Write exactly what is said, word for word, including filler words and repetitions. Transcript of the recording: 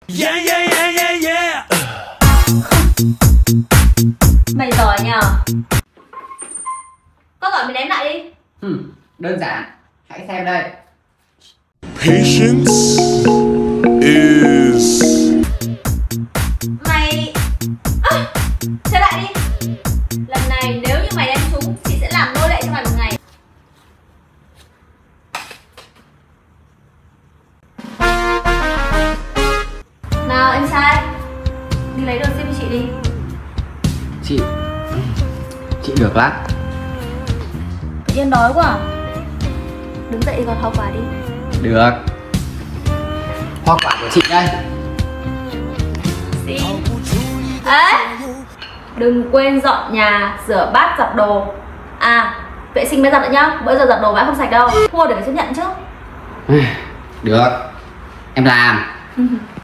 Yeah, yeah, yeah, yeah, yeah. Mày giỏi nhờ. Có giỏi mày ném lại đi. Ừ, đơn giản. Hãy xem đây. Patience is... Mày... À, chơi lại đi. Lần này nếu như mày đánh trúng, chị sẽ làm nô lệ cho mày một ngày. Nào em trai, đi lấy đồ sim cho chị đi. Chị... Chị được lắm. Tự nhiên đói quá à? Đứng dậy đi còn hoa quả đi. Được. Hoa quả của chị đây. Xin. Ấy, đừng quên dọn nhà, rửa bát, giặt đồ. À, vệ sinh mới giặt nữa nhá. Bữa giờ giặt đồ mãi không sạch đâu. Mua để phải chấp nhận chứ. Được. Em làm.